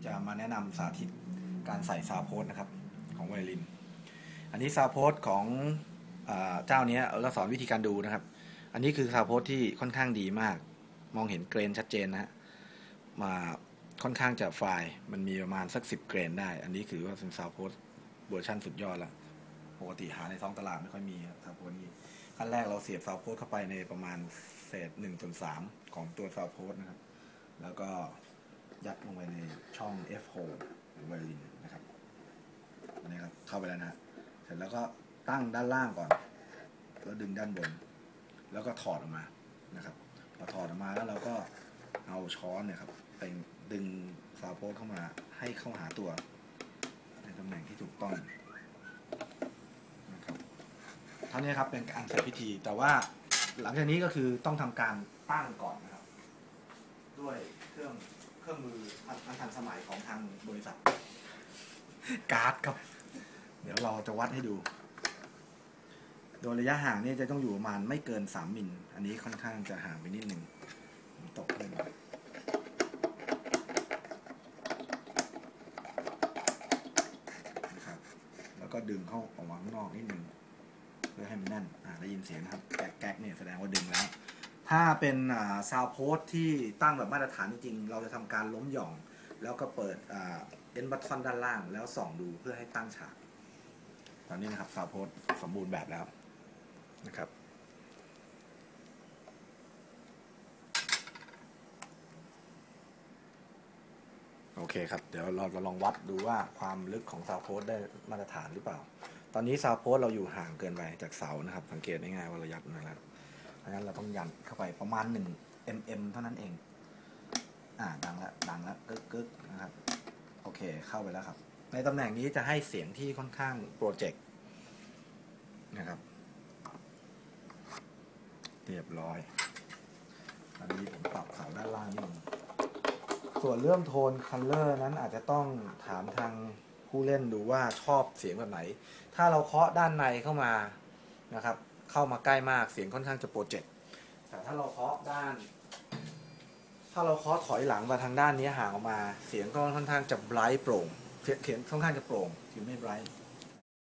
จะมาแนะนำสาธิตการใส่ซาวโพสนะครับของไวโอลินอันนี้ซาวโพสของเจ้านี้เราสอนวิธีการดูนะครับอันนี้คือซาวโพสที่ค่อนข้างดีมากมองเห็นเกรนชัดเจนนะฮะมาค่อนข้างจะไฟล์มันมีประมาณสัก10เกรนได้อันนี้คือว่าเป็นซาวโพสเวอร์ชันสุดยอดแล้วปกติหาในท้องตลาดไม่ค่อยมีซาวโพสนี้ขั้นแรกเราเสียบซาวโพสเข้าไปในประมาณเศษ1/3ของตัวซาวโพสนะครับแล้วก็ยัดลงไปในช่อง F hole หรือไวโอลินนะครับอันนี้ครับเข้าไปแล้วนะเสร็จแล้วก็ตั้งด้านล่างก่อนแล้วดึงด้านบนแล้วก็ถอดออกมานะครับพอถอดออกมาแล้วเราก็เอาช้อนเนี่ยครับไปดึงซาวโพสเข้ามาให้เข้าหาตัวในตำแหน่งที่ถูกต้องนะครับเท่านี้ครับเป็นการเสร็จพิธีแต่ว่าหลังจากนี้ก็คือต้องทำการตั้งก่อนนะครับด้วยเครื่องมืออันทันสมัยของทางบริษัทการ์ดครับเดี๋ยวเราจะวัดให้ดูโดยระยะห่างนี่จะต้องอยู่ประมาณไม่เกิน3 มิลอันนี้ค่อนข้างจะห่างไปนิดนึงตกเลยนะครับแล้วก็ดึงเข้าออกมาข้างนอกนิดนึงเพื่อให้มันแน่นได้ยินเสียงนะครับแก๊กเนี่ยแสดงว่าดึงแล้วถ้าเป็นซาวโพสที่ตั้งแบบมาตรฐานจริงๆเราจะทำการล้มหย่องแล้วก็เปิดเอ็นบัตทอนด้านล่างแล้วส่องดูเพื่อให้ตั้งฉากตอนนี้นะครับซาวโพสสมบูรณ์แบบแล้วนะครับโอเคครับเดี๋ยวเราลองวัดดูว่าความลึกของซาวโพสได้มาตรฐานหรือเปล่าตอนนี้ซาวโพสเราอยู่ห่างเกินไปจากเสานะครับสังเกตง่ายๆว่าเรายัดมาแล้วเพราะฉะนั้นเราต้องยันเข้าไปประมาณ1 mm เท่านั้นเองดังแล้วกึกนะครับโอเคเข้าไปแล้วครับในตำแหน่งนี้จะให้เสียงที่ค่อนข้างโปรเจกต์นะครับเรียบร้อยอันนี้ผมปรับเสาด้านล่างนิดนึงส่วนเรื่องโทนคัลเลอร์นั้นอาจจะต้องถามทางผู้เล่นดูว่าชอบเสียงแบบไหนถ้าเราเคาะด้านในเข้ามานะครับเข้ามาใกล้มากเสียงค่อนข้างจะโปรเจกต์แต่ถ้าเราเคาะถอยหลังมาทางด้านนี้ห่างออกมาเสียงก็ค่อนข้างจะไบรท์โปร่งเสียงค่อนข้างจะโปร่งคือไม่ไบรท์